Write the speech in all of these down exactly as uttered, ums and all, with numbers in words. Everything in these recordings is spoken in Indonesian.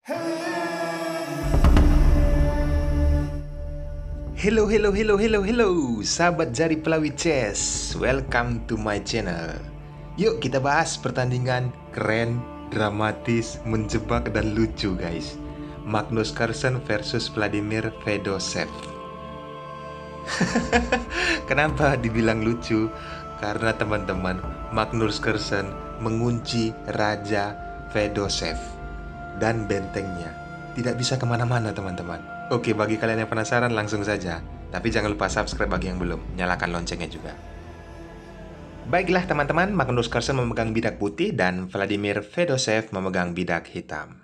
Hello, hello, hello, hello, hello, sahabat jari pelawit chess. Welcome to my channel. Yuk kita bahas pertandingan keren, dramatis, menjebak, dan lucu guys. Magnus Carlsen versus Vladimir Fedoshev. Kenapa dibilang lucu? Karena teman-teman, Magnus Carlsen mengunci Raja Fedoshev dan bentengnya. Tidak bisa kemana-mana teman-teman. Oke, bagi kalian yang penasaran langsung saja. Tapi jangan lupa subscribe bagi yang belum. Nyalakan loncengnya juga. Baiklah teman-teman, Magnus Carlsen memegang bidak putih dan Vladimir Fedoshev memegang bidak hitam.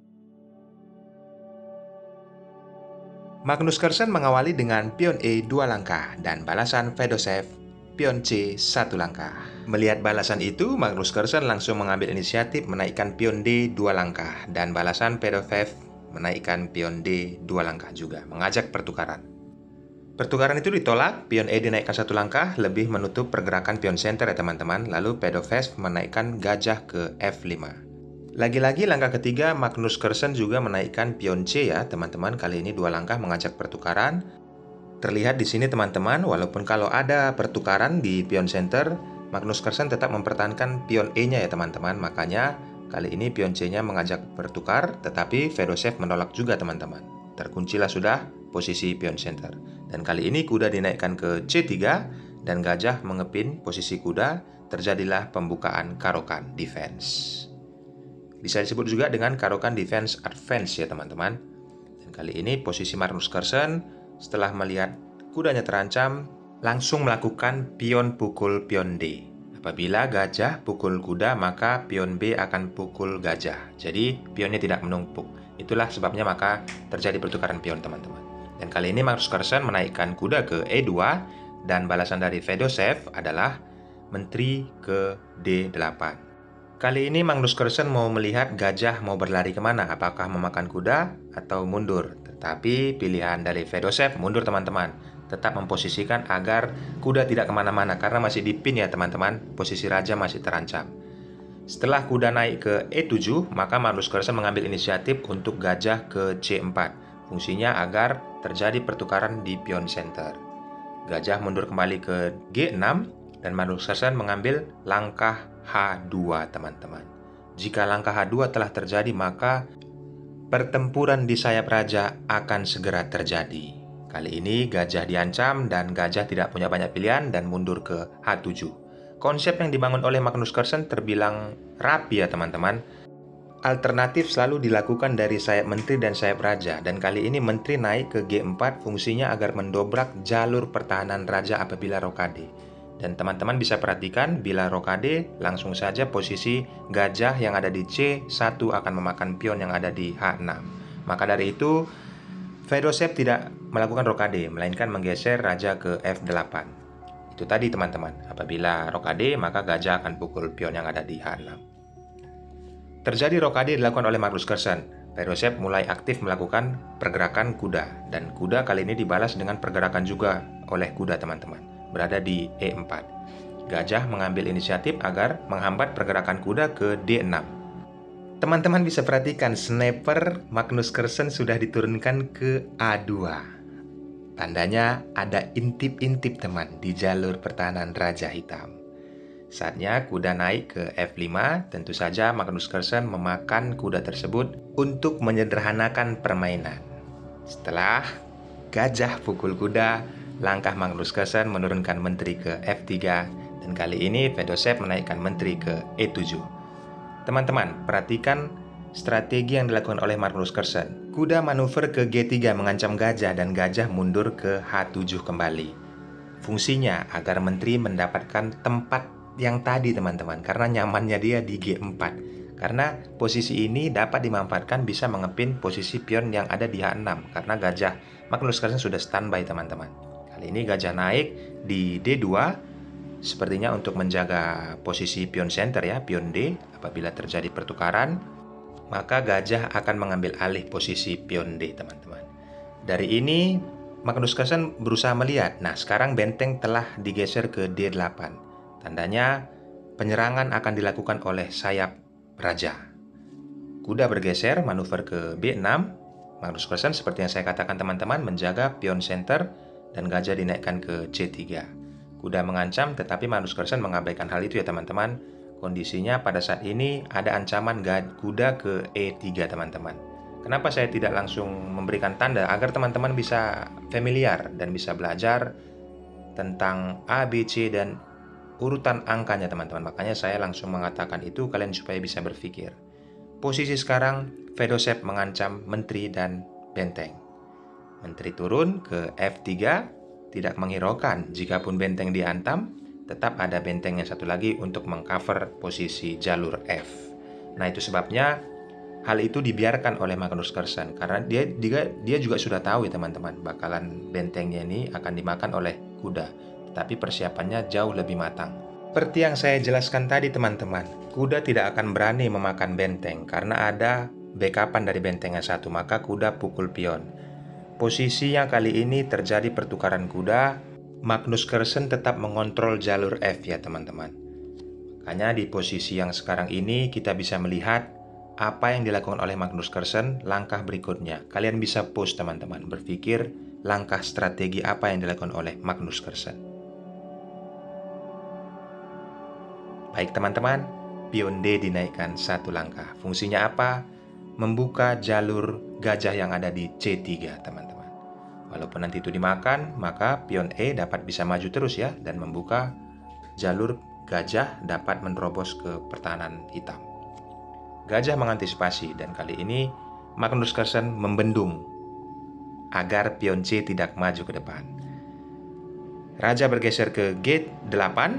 Magnus Carlsen mengawali dengan pion E dua langkah dan balasan Fedoshev pion C satu langkah. Melihat balasan itu, Magnus Carlsen langsung mengambil inisiatif menaikkan pion D dua langkah dan balasan Fedoshev menaikkan pion D dua langkah juga, mengajak pertukaran. Pertukaran itu ditolak, pion E dinaikkan satu langkah, lebih menutup pergerakan pion center ya teman-teman, lalu Fedoshev menaikkan gajah ke F lima. Lagi-lagi langkah ketiga, Magnus Carlsen juga menaikkan pion C ya teman-teman, kali ini dua langkah mengajak pertukaran. Terlihat di sini teman-teman, walaupun kalau ada pertukaran di pion center, Magnus Carlsen tetap mempertahankan pion E-nya ya teman-teman, makanya kali ini pion C-nya mengajak bertukar, tetapi Fedoshev menolak juga teman-teman. Terkuncilah sudah posisi pion center. Dan kali ini kuda dinaikkan ke C tiga dan gajah mengepin posisi kuda, terjadilah pembukaan Caro-Kann defense. Bisa disebut juga dengan Caro-Kann defense advance ya teman-teman. Dan kali ini posisi Magnus Carlsen setelah melihat kudanya terancam, langsung melakukan pion pukul pion D. Apabila gajah pukul kuda, maka pion B akan pukul gajah. Jadi pionnya tidak menumpuk. Itulah sebabnya maka terjadi pertukaran pion teman-teman. Dan kali ini Magnus Carlsen menaikkan kuda ke E dua dan balasan dari Fedoshev adalah menteri ke D delapan. Kali ini Magnus Carlsen mau melihat gajah mau berlari kemana, apakah memakan kuda atau mundur. Tetapi pilihan dari Fedoshev mundur teman-teman. Tetap memposisikan agar kuda tidak kemana-mana karena masih dipin ya teman-teman, posisi raja masih terancam. Setelah kuda naik ke E tujuh, maka Magnus Carlsen mengambil inisiatif untuk gajah ke C empat. Fungsinya agar terjadi pertukaran di pion center. Gajah mundur kembali ke G enam dan Magnus Carlsen mengambil langkah H dua teman-teman. Jika langkah H dua telah terjadi, maka pertempuran di sayap raja akan segera terjadi. Kali ini gajah diancam dan gajah tidak punya banyak pilihan dan mundur ke H tujuh. Konsep yang dibangun oleh Magnus Carlsen terbilang rapi ya teman-teman. Alternatif selalu dilakukan dari sayap menteri dan sayap raja, dan kali ini menteri naik ke G empat fungsinya agar mendobrak jalur pertahanan raja apabila rokade. Dan teman-teman bisa perhatikan bila rokade langsung saja posisi gajah yang ada di C satu akan memakan pion yang ada di H enam. Maka dari itu Fedoshev tidak melakukan rokade, melainkan menggeser raja ke F delapan. Itu tadi teman-teman, apabila rokade maka gajah akan pukul pion yang ada di H enam. Terjadi rokade dilakukan oleh Magnus Carlsen. Fedoshev mulai aktif melakukan pergerakan kuda, dan kuda kali ini dibalas dengan pergerakan juga oleh kuda teman-teman, berada di E empat. Gajah mengambil inisiatif agar menghambat pergerakan kuda ke D enam. Teman-teman bisa perhatikan sniper Magnus Carlsen sudah diturunkan ke A dua. Tandanya ada intip-intip teman di jalur pertahanan Raja Hitam. Saatnya kuda naik ke F lima, tentu saja Magnus Carlsen memakan kuda tersebut untuk menyederhanakan permainan. Setelah gajah pukul kuda, langkah Magnus Carlsen menurunkan menteri ke F tiga dan kali ini Fedoshev menaikkan menteri ke E tujuh. Teman-teman, perhatikan strategi yang dilakukan oleh Magnus Carlsen. Kuda manuver ke G tiga mengancam gajah dan gajah mundur ke H tujuh kembali. Fungsinya agar menteri mendapatkan tempat yang tadi teman-teman, karena nyamannya dia di G empat. Karena posisi ini dapat dimanfaatkan bisa mengepin posisi pion yang ada di H enam karena gajah Magnus Carlsen sudah standby teman-teman. Kali ini gajah naik di D dua. Sepertinya untuk menjaga posisi pion center ya, pion D. Apabila terjadi pertukaran, maka gajah akan mengambil alih posisi pion D teman-teman. Dari ini Magnus Carlsen berusaha melihat, nah sekarang benteng telah digeser ke D delapan. Tandanya penyerangan akan dilakukan oleh sayap raja. Kuda bergeser, manuver ke B enam. Magnus Carlsen seperti yang saya katakan teman-teman, menjaga pion center dan gajah dinaikkan ke C tiga. Kuda mengancam, tetapi Magnus Carlsen mengabaikan hal itu ya teman-teman. Kondisinya pada saat ini ada ancaman kuda ke E tiga teman-teman. Kenapa saya tidak langsung memberikan tanda? Agar teman-teman bisa familiar dan bisa belajar tentang A, B, C, dan urutan angkanya teman-teman. Makanya saya langsung mengatakan itu kalian supaya bisa berpikir. Posisi sekarang, Fedosev mengancam menteri dan benteng. Menteri turun ke F tiga, tidak menghiraukan jikapun benteng dihantam, tetap ada benteng yang satu lagi untuk mengcover posisi jalur F. Nah, itu sebabnya hal itu dibiarkan oleh Magnus Carlsen, karena dia, dia, dia juga sudah tahu ya teman-teman, bakalan bentengnya ini akan dimakan oleh kuda, tapi persiapannya jauh lebih matang. Seperti yang saya jelaskan tadi teman-teman, kuda tidak akan berani memakan benteng karena ada backupan dari benteng yang satu, maka kuda pukul pion. Posisi yang kali ini terjadi pertukaran kuda, Magnus Carlsen tetap mengontrol jalur F ya teman-teman. Makanya di posisi yang sekarang ini kita bisa melihat apa yang dilakukan oleh Magnus Carlsen langkah berikutnya. Kalian bisa post teman-teman, berpikir langkah strategi apa yang dilakukan oleh Magnus Carlsen. Baik teman-teman, pion D dinaikkan satu langkah. Fungsinya apa? Membuka jalur gajah yang ada di C tiga teman-teman. Walaupun nanti itu dimakan, maka pion E dapat bisa maju terus ya, dan membuka jalur gajah dapat menerobos ke pertahanan hitam. Gajah mengantisipasi, dan kali ini Magnus Carlsen membendung agar pion C tidak maju ke depan. Raja bergeser ke G delapan.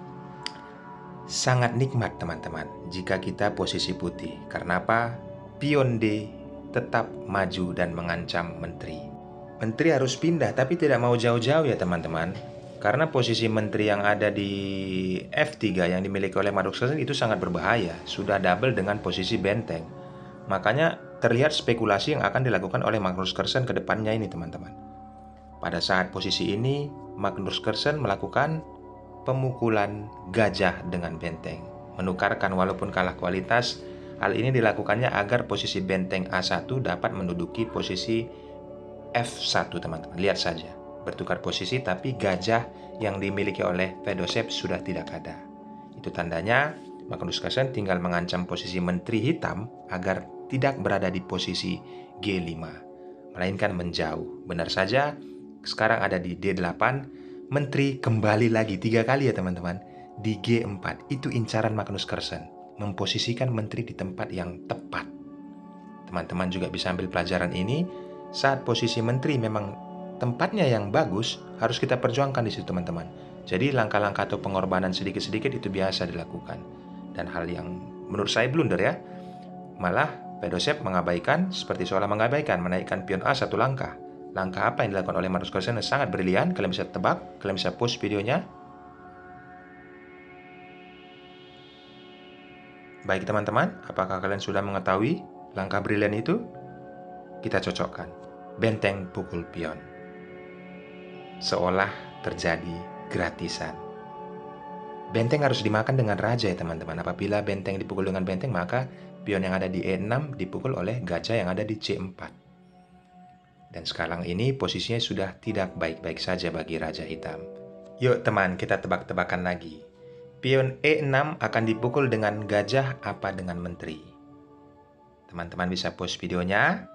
Sangat nikmat teman-teman jika kita posisi putih. Karena apa? Pion D tetap maju dan mengancam menteri. Menteri harus pindah, tapi tidak mau jauh-jauh ya teman-teman. Karena posisi menteri yang ada di F tiga yang dimiliki oleh Magnus Carlsen itu sangat berbahaya. Sudah double dengan posisi benteng. Makanya terlihat spekulasi yang akan dilakukan oleh Magnus Carlsen ke depannya ini teman-teman. Pada saat posisi ini, Magnus Carlsen melakukan pemukulan gajah dengan benteng. Menukarkan walaupun kalah kualitas, hal ini dilakukannya agar posisi benteng A satu dapat menduduki posisi F satu teman-teman. Lihat saja, bertukar posisi tapi gajah yang dimiliki oleh Fedosev sudah tidak ada. Itu tandanya Magnus Carlsen tinggal mengancam posisi menteri hitam agar tidak berada di posisi G lima, melainkan menjauh. Benar saja, sekarang ada di D delapan, menteri kembali lagi tiga kali ya teman-teman di G empat. Itu incaran Magnus Carlsen, memposisikan menteri di tempat yang tepat. Teman-teman juga bisa ambil pelajaran ini. Saat posisi menteri memang tempatnya yang bagus, harus kita perjuangkan di situ teman-teman. Jadi langkah-langkah atau pengorbanan sedikit-sedikit itu biasa dilakukan. Dan hal yang menurut saya blunder ya. Malah Fedosev mengabaikan, seperti seolah mengabaikan, menaikkan pion A satu langkah. Langkah apa yang dilakukan oleh Magnus Carlsen sangat brilian. Kalian bisa tebak, kalian bisa post videonya. Baik teman-teman, apakah kalian sudah mengetahui langkah brilian itu? Kita cocokkan. Benteng pukul pion. Seolah terjadi gratisan. Benteng harus dimakan dengan raja ya teman-teman. Apabila benteng dipukul dengan benteng, maka pion yang ada di E enam dipukul oleh gajah yang ada di C empat. Dan sekarang ini posisinya sudah tidak baik-baik saja bagi raja hitam. Yuk teman, kita tebak-tebakan lagi. Pion E enam akan dipukul dengan gajah apa dengan menteri? Teman-teman bisa post videonya.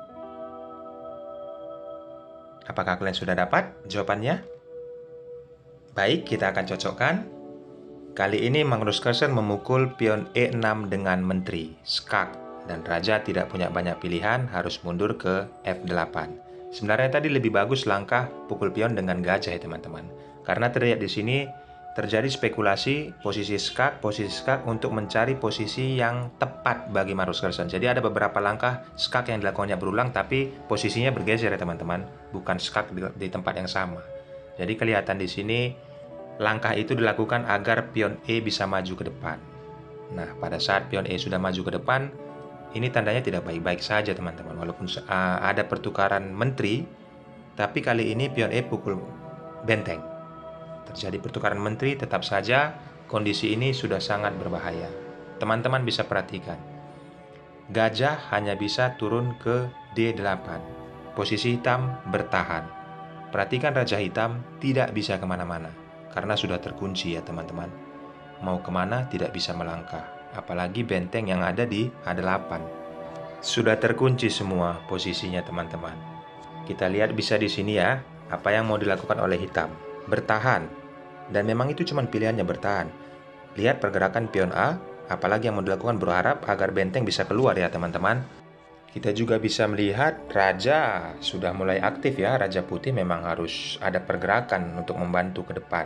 Apakah kalian sudah dapat jawabannya? Baik, kita akan cocokkan. Kali ini Magnus Carlsen memukul pion E enam dengan menteri, skak, dan raja tidak punya banyak pilihan, harus mundur ke F delapan. Sebenarnya tadi lebih bagus langkah pukul pion dengan gajah ya teman-teman. Karena terlihat di sini terjadi spekulasi posisi skak, posisi skak untuk mencari posisi yang tepat bagi Magnus Carlsen. Jadi ada beberapa langkah skak yang dilakukannya berulang, tapi posisinya bergeser ya teman-teman, bukan skak di, di tempat yang sama. Jadi kelihatan di sini langkah itu dilakukan agar pion E bisa maju ke depan. Nah, pada saat pion E sudah maju ke depan, ini tandanya tidak baik-baik saja teman-teman. Walaupun uh, ada pertukaran menteri, tapi kali ini pion E pukul benteng. Terjadi pertukaran menteri, tetap saja kondisi ini sudah sangat berbahaya. Teman-teman bisa perhatikan. Gajah hanya bisa turun ke D delapan. Posisi hitam bertahan. Perhatikan Raja Hitam tidak bisa kemana-mana, karena sudah terkunci ya teman-teman. Mau kemana tidak bisa melangkah, apalagi benteng yang ada di H delapan. Sudah terkunci semua posisinya teman-teman. Kita lihat bisa di sini ya, apa yang mau dilakukan oleh hitam. Bertahan. Dan memang itu cuma pilihannya bertahan. Lihat pergerakan pion A, apalagi yang mau dilakukan berharap agar benteng bisa keluar ya teman-teman. Kita juga bisa melihat Raja sudah mulai aktif ya. Raja Putih memang harus ada pergerakan untuk membantu ke depan.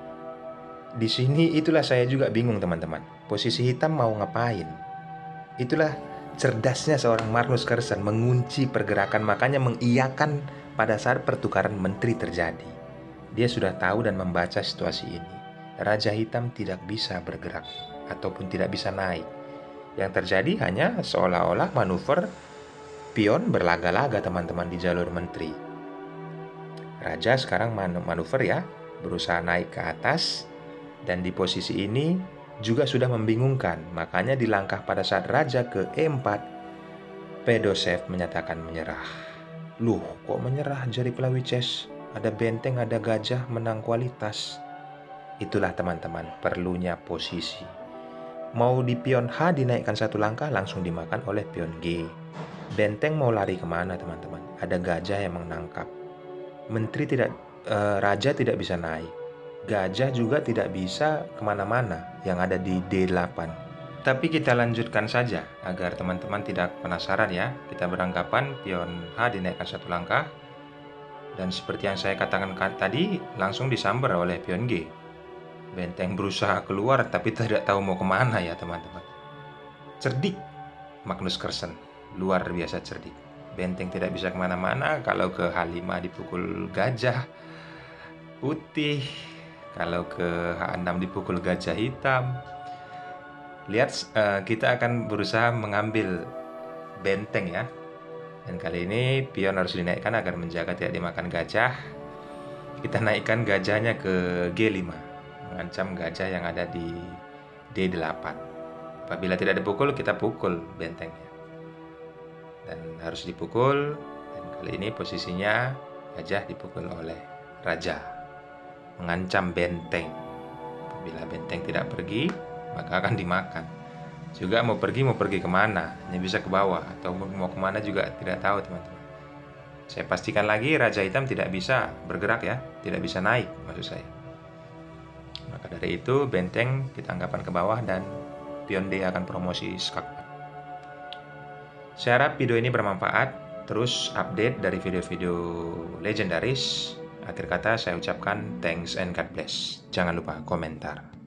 Di sini itulah saya juga bingung teman-teman. Posisi hitam mau ngapain? Itulah cerdasnya seorang Magnus Carlsen mengunci pergerakan, makanya mengiyakan pada saat pertukaran menteri terjadi. Dia sudah tahu dan membaca situasi ini. Raja Hitam tidak bisa bergerak ataupun tidak bisa naik. Yang terjadi hanya seolah-olah manuver pion berlaga-laga teman-teman di jalur menteri. Raja sekarang manuver ya, berusaha naik ke atas, dan di posisi ini juga sudah membingungkan, makanya di langkah pada saat Raja ke E empat, Fedosev menyatakan menyerah. Loh, kok menyerah jari Pelawi Chess? Ada benteng, ada gajah, menang kualitas. Itulah teman-teman, perlunya posisi. Mau di pion H dinaikkan satu langkah, langsung dimakan oleh pion G. Benteng mau lari kemana teman-teman? Ada gajah yang menangkap. Menteri tidak, eh, Raja tidak bisa naik. Gajah juga tidak bisa kemana-mana yang ada di D delapan. Tapi kita lanjutkan saja agar teman-teman tidak penasaran ya. Kita beranggapan pion H dinaikkan satu langkah, dan seperti yang saya katakan tadi, langsung disambar oleh pion G. Benteng berusaha keluar tapi tidak tahu mau kemana ya teman-teman. Cerdik Magnus Carlsen, luar biasa cerdik. Benteng tidak bisa kemana-mana, kalau ke H lima dipukul gajah putih, kalau ke H enam dipukul gajah hitam. Lihat, uh, kita akan berusaha mengambil benteng ya. Dan kali ini pion harus dinaikkan agar menjaga tidak dimakan gajah. Kita naikkan gajahnya ke G lima, mengancam gajah yang ada di D delapan. Apabila tidak dipukul, kita pukul bentengnya. Dan harus dipukul. Dan kali ini posisinya gajah dipukul oleh Raja, mengancam benteng. Apabila benteng tidak pergi, maka akan dimakan. Juga mau pergi, mau pergi kemana? Hanya bisa ke bawah, atau mau kemana juga tidak tahu teman-teman. Saya pastikan lagi, Raja Hitam tidak bisa bergerak ya, tidak bisa naik maksud saya. Maka dari itu benteng kita anggapan ke bawah dan pion D akan promosi skakmat. Saya harap video ini bermanfaat. Terus update dari video-video legendaris. Akhir kata saya ucapkan thanks and God bless. Jangan lupa komentar.